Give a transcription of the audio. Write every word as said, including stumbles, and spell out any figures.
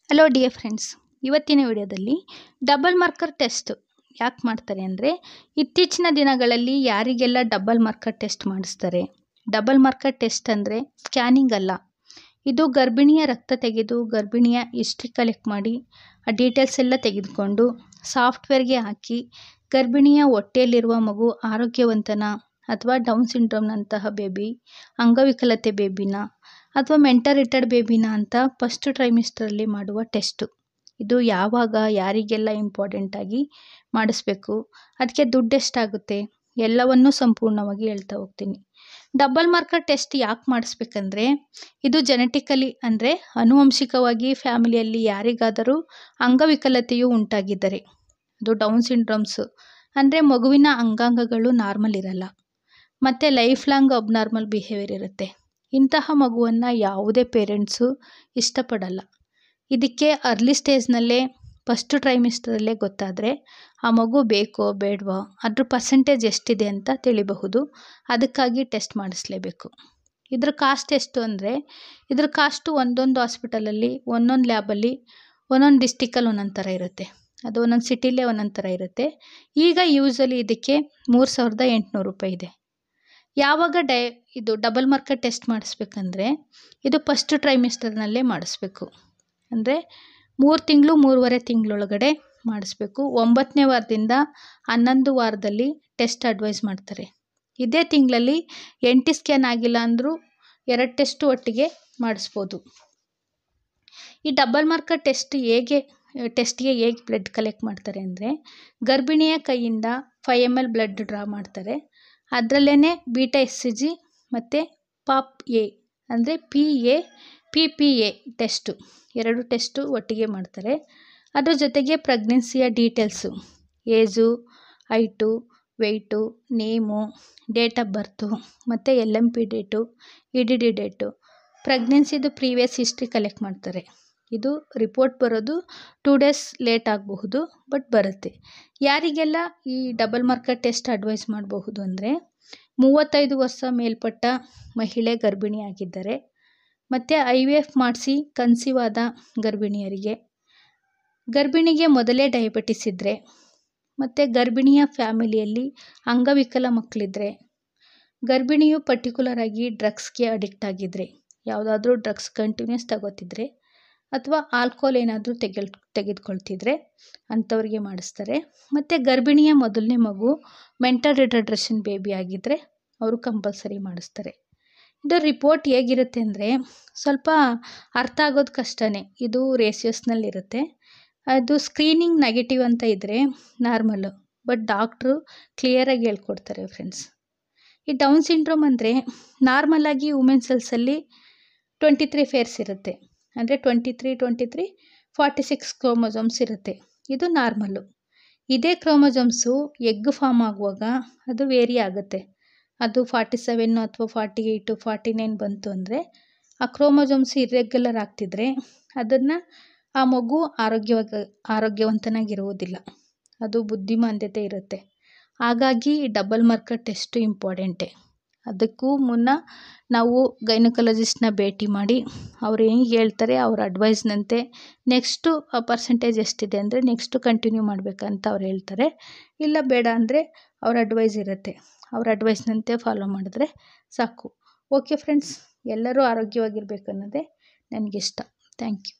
Hello dear friends, ಇವತ್ತಿನ ವಿಡಿಯೋದಲ್ಲಿ double marker test ಯಾಕೆ ಮಾಡ್ತಾರೆ ಅಂದರೆ, ಇತ್ತೀಚಿನ ದಿನಗಳಲ್ಲಿ ಯಾರಿಗೆಲ್ಲ ಡಬಲ್ ಮಾರ್ಕರ್ ಟೆಸ್ಟ್ ಮಾಡಿಸ್ತಾರೆ. ಡಬಲ್ ಮಾರ್ಕರ್ ಟೆಸ್ಟ್ ಅಂದರೆ ಸ್ಕ್ಯಾನಿಂಗ್ ಅಲ್ಲ, ಇದು ಗರ್ಭಿಣಿಯ ರಕ್ತ ತೆಗೆದು ಗರ್ಭಿಣಿಯ ಹಿಸ್ಟ್ರಿ ಕಲೆಕ್ಟ್ ಮಾಡಿ ಆ ಡೀಟೇಲ್ಸ್ ಎಲ್ಲ ತೆಗೆದುಕೊಂಡು ಸಾಫ್ಟ್ವೇರ್ಗೆ ಹಾಕಿ ಗರ್ಭಿಣಿಯ ಹೊಟ್ಟೆಯಲ್ಲಿರುವ ಮಗು ಆರೋಗ್ಯವಂತನ ಅಥವಾ ಡೌನ್ ಸಿಂಡ್ರೋಮ್ನಂತಹ ಬೇಬಿ, ಅಂಗವಿಕಲತೆ ಬೇಬಿನ ಅಥವಾ ಮೆಂಟಲ್ ರಿಟರ್ಡ್ ಬೇಬಿನ ಅಂತ ಫಸ್ಟ್ ಟ್ರೈಮಿಸ್ಟ್ರಲ್ಲಿ ಮಾಡುವ ಟೆಸ್ಟು. ಇದು ಯಾವಾಗ ಯಾರಿಗೆಲ್ಲ ಇಂಪಾರ್ಟೆಂಟಾಗಿ ಮಾಡಿಸ್ಬೇಕು, ಅದಕ್ಕೆ ದುಡ್ಡು ಎಷ್ಟಾಗುತ್ತೆ ಎಲ್ಲವನ್ನೂ ಸಂಪೂರ್ಣವಾಗಿ ಹೇಳ್ತಾ ಹೋಗ್ತೀನಿ. ಡಬಲ್ ಮಾರ್ಕರ್ ಟೆಸ್ಟ್ ಯಾಕೆ ಮಾಡಿಸ್ಬೇಕಂದ್ರೆ, ಇದು ಜೆನೆಟಿಕಲಿ ಅಂದರೆ ಆನುವಂಶಿಕವಾಗಿ ಫ್ಯಾಮಿಲಿಯಲ್ಲಿ ಯಾರಿಗಾದರೂ ಅಂಗವಿಕಲತೆಯು ಉಂಟಾಗಿದ್ದರೆ, ಅದು ಡೌನ್ ಸಿಂಡ್ರೋಮ್ಸು ಅಂದರೆ ಮಗುವಿನ ಅಂಗಾಂಗಗಳು ನಾರ್ಮಲ್ ಇರಲ್ಲ ಮತ್ತು ಲೈಫ್ ಲಾಂಗ್ ಅಬ್ನಾರ್ಮಲ್ ಬಿಹೇವಿಯರ್ ಇರುತ್ತೆ. ಇಂತಹ ಮಗುವನ್ನು ಯಾವುದೇ ಪೇರೆಂಟ್ಸು ಇಷ್ಟಪಡಲ್ಲ. ಇದಕ್ಕೆ ಅರ್ಲಿ ಸ್ಟೇಜ್ನಲ್ಲೇ ಫಸ್ಟ್ ಟ್ರೈಮಿಸ್ಟರಲ್ಲೇ ಗೊತ್ತಾದರೆ ಆ ಮಗು ಬೇಕೋ ಬೇಡವೋ ಅದ್ರ ಪರ್ಸೆಂಟೇಜ್ ಎಷ್ಟಿದೆ ಅಂತ ತಿಳಿಬಹುದು. ಅದಕ್ಕಾಗಿ ಟೆಸ್ಟ್ ಮಾಡಿಸ್ಲೇಬೇಕು. ಇದ್ರ ಕಾಸ್ಟ್ ಎಷ್ಟು ಅಂದರೆ, ಇದ್ರ ಕಾಸ್ಟು ಒಂದೊಂದು ಹಾಸ್ಪಿಟಲಲ್ಲಿ ಒಂದೊಂದು ಲ್ಯಾಬಲ್ಲಿ ಒಂದೊಂದು ಡಿಸ್ಟಿಕಲ್ಲಿ ಒಂದೊಂದು ಥರ ಇರುತ್ತೆ. ಅದು ಒಂದೊಂದು ಸಿಟಿಲೇ ಒಂದೊಂದು ಥರ ಇರುತ್ತೆ. ಈಗ ಯೂಸಲಿ ಇದಕ್ಕೆ ಮೂರು ಸಾವಿರದ ಎಂಟುನೂರು ರೂಪಾಯಿ ಇದೆ. ಯಾವಾಗ ಡೈ ಇದು ಡಬಲ್ ಮಾರ್ಕರ್ ಟೆಸ್ಟ್ ಮಾಡಿಸ್ಬೇಕಂದ್ರೆ, ಇದು ಫಸ್ಟ್ ಟ್ರೈಮಿಸ್ಟರ್ನಲ್ಲೇ ಮಾಡಿಸ್ಬೇಕು. ಅಂದರೆ ಮೂರು ತಿಂಗಳು ಮೂರುವರೆ ತಿಂಗಳೊಳಗಡೆ ಮಾಡಿಸ್ಬೇಕು. ಒಂಬತ್ತನೇ ವಾರದಿಂದ ಹನ್ನೊಂದು ವಾರದಲ್ಲಿ ಟೆಸ್ಟ್ ಅಡ್ವೈಸ್ ಮಾಡ್ತಾರೆ. ಇದೇ ತಿಂಗಳಲ್ಲಿ ಎಂಟಿ ಸ್ಕ್ಯಾನ್ ಆಗಿಲ್ಲ ಅಂದರೂ ಎರಡು ಟೆಸ್ಟು ಒಟ್ಟಿಗೆ ಮಾಡಿಸ್ಬೋದು. ಈ ಡಬಲ್ ಮಾರ್ಕರ್ ಟೆಸ್ಟ್ ಹೇಗೆ ಟೆಸ್ಟ್ಗೆ ಹೇಗೆ ಬ್ಲಡ್ ಕಲೆಕ್ಟ್ ಮಾಡ್ತಾರೆ ಅಂದರೆ, ಗರ್ಭಿಣಿಯ ಕೈಯಿಂದ five M L blood draw ಮಾಡ್ತಾರೆ. ಅದರಲ್ಲೇ ಬೀಟಾ ಎಸ್ ಸಿ ಜಿ ಮತ್ತು ಪಾಪ್ ಎ ಅಂದರೆ P A P P A test ಎರಡು ಟೆಸ್ಟು ಒಟ್ಟಿಗೆ ಮಾಡ್ತಾರೆ. ಅದ್ರ ಜೊತೆಗೆ ಪ್ರೆಗ್ನೆನ್ಸಿಯ details, age, height, weight, name, date of birth ಮತ್ತು L M P date, E D D date, ಪ್ರೆಗ್ನೆನ್ಸಿದು ಪ್ರೀವಿಯಸ್ ಹಿಸ್ಟ್ರಿ ಕಲೆಕ್ಟ್ ಮಾಡ್ತಾರೆ. ಇದು ರಿಪೋರ್ಟ್ ಬರೋದು ಟೂ ಡೇಸ್ ಲೇಟ್ ಆಗಬಹುದು, ಬಟ್ ಬರುತ್ತೆ. ಯಾರಿಗೆಲ್ಲ ಈ ಡಬಲ್ ಮಾರ್ಕರ್ ಟೆಸ್ಟ್ ಅಡ್ವೈಸ್ ಮಾಡಬಹುದು ಅಂದರೆ, ಮೂವತ್ತೈದು ವರ್ಷ ಮೇಲ್ಪಟ್ಟ ಮಹಿಳೆ ಗರ್ಭಿಣಿಯಾಗಿದ್ದರೆ ಮತ್ತು ಐ ವಿ ಎಫ್ ಮಾಡಿಸಿ ಕನ್ಸೀವ್ ಆದ ಗರ್ಭಿಣಿಯರಿಗೆ, ಗರ್ಭಿಣಿಗೆ ಮೊದಲೇ ಡಯಾಬಿಟಿಸ್ ಇದ್ದರೆ ಮತ್ತು ಗರ್ಭಿಣಿಯ ಫ್ಯಾಮಿಲಿಯಲ್ಲಿ ಅಂಗವಿಕಲ ಮಕ್ಕಳಿದ್ದರೆ, ಗರ್ಭಿಣಿಯು ಪರ್ಟಿಕ್ಯುಲರ್ ಆಗಿ ಡ್ರಗ್ಸ್ಗೆ ಅಡಿಕ್ಟ್ ಆಗಿದ್ದರೆ, ಯಾವುದಾದ್ರೂ ಡ್ರಗ್ಸ್ ಕಂಟಿನ್ಯೂಸ್ ತಗೋತಿದ್ರೆ ಅಥವಾ ಆಲ್ಕೋಹಾಲ್ ಏನಾದರೂ ತೆಗೆಲ್ ತೆಗೆದುಕೊಳ್ತಿದ್ರೆ ಅಂಥವ್ರಿಗೆ ಮಾಡಿಸ್ತಾರೆ. ಮತ್ತು ಗರ್ಭಿಣಿಯ ಮೊದಲನೇ ಮಗು ಮೆಂಟಲ್ ರಿಟರ್ಡೇಷನ್ ಬೇಬಿ ಆಗಿದ್ದರೆ ಅವರು ಕಂಪಲ್ಸರಿ ಮಾಡಿಸ್ತಾರೆ. ಇದು ರಿಪೋರ್ಟ್ ಹೇಗಿರುತ್ತೆ ಅಂದರೆ, ಸ್ವಲ್ಪ ಅರ್ಥ ಆಗೋದು ಕಷ್ಟನೇ. ಇದು ರೇಷಿಯೋಸ್ನಲ್ಲಿರುತ್ತೆ. ಅದು ಸ್ಕ್ರೀನಿಂಗ್ ನೆಗೆಟಿವ್ ಅಂತ ಇದ್ದರೆ ನಾರ್ಮಲ್ಲು, ಬಟ್ ಡಾಕ್ಟ್ರು ಕ್ಲಿಯರಾಗಿ ಹೇಳ್ಕೊಡ್ತಾರೆ ಫ್ರೆಂಡ್ಸ್. ಈ ಡೌನ್ ಸಿಂಡ್ರೋಮ್ ಅಂದರೆ ನಾರ್ಮಲಾಗಿ ವುಮೆನ್ ಸೆಲ್ಸಲ್ಲಿ ಟ್ವೆಂಟಿ ತ್ರೀ ಫೇರ್ಸ್ ಇರುತ್ತೆ. ಅಂದರೆ twenty three twenty three forty six chromosomes ಇರುತ್ತೆ. ಇದು ನಾರ್ಮಲ್ಲು. ಇದೇ ಕ್ರೋಮೋಸೋಮ್ಸು ಎಗ್ ಫಾರ್ಮ್ ಆಗುವಾಗ ಅದು ವೇರಿ ಆಗುತ್ತೆ. ಅದು ಫಾರ್ಟಿ ಸೆವೆನ್ನು ಅಥವಾ ಫಾರ್ಟಿ ಏಯ್ಟು ಫಾರ್ಟಿ ನೈನ್ ಬಂತು ಅಂದರೆ ಆ ಕ್ರೋಮೋಸೋಮ್ಸ್ ಇರ್ರೆಗ್ಯುಲರ್ ಆಗ್ತಿದ್ರೆ ಅದನ್ನು ಆ ಮಗು ಆರೋಗ್ಯವಾಗ ಆರೋಗ್ಯವಂತನಾಗಿರುವುದಿಲ್ಲ. ಅದು ಬುದ್ಧಿಮಾಂದ್ಯತೆ ಇರುತ್ತೆ. ಹಾಗಾಗಿ ಡಬಲ್ ಮಾರ್ಕರ್ ಟೆಸ್ಟು ಇಂಪಾರ್ಟೆಂಟೇ. ಅದಕ್ಕೂ ಮುನ್ನ ನಾವು ಗೈನಕಾಲಜಿಸ್ಟ್ನ ಭೇಟಿ ಮಾಡಿ ಅವ್ರು ಹೆಂಗೆ ಹೇಳ್ತಾರೆ ಅವ್ರ ಅಡ್ವೈಸ್ನಂತೆ ನೆಕ್ಸ್ಟು ಪರ್ಸೆಂಟೇಜ್ ಎಷ್ಟಿದೆ ಅಂದರೆ ನೆಕ್ಸ್ಟು ಕಂಟಿನ್ಯೂ ಮಾಡಬೇಕಂತ ಅವ್ರು ಹೇಳ್ತಾರೆ. ಇಲ್ಲ ಬೇಡ ಅಂದರೆ ಅವ್ರ ಅಡ್ವೈಸ್ ಇರುತ್ತೆ. ಅವ್ರ ಅಡ್ವೈಸ್ನಂತೆ ಫಾಲೋ ಮಾಡಿದ್ರೆ ಸಾಕು. ಓಕೆ ಫ್ರೆಂಡ್ಸ್, ಎಲ್ಲರೂ ಆರೋಗ್ಯವಾಗಿರ್ಬೇಕು ಅನ್ನೋದೇ ನನಗಿಷ್ಟ. Thank you.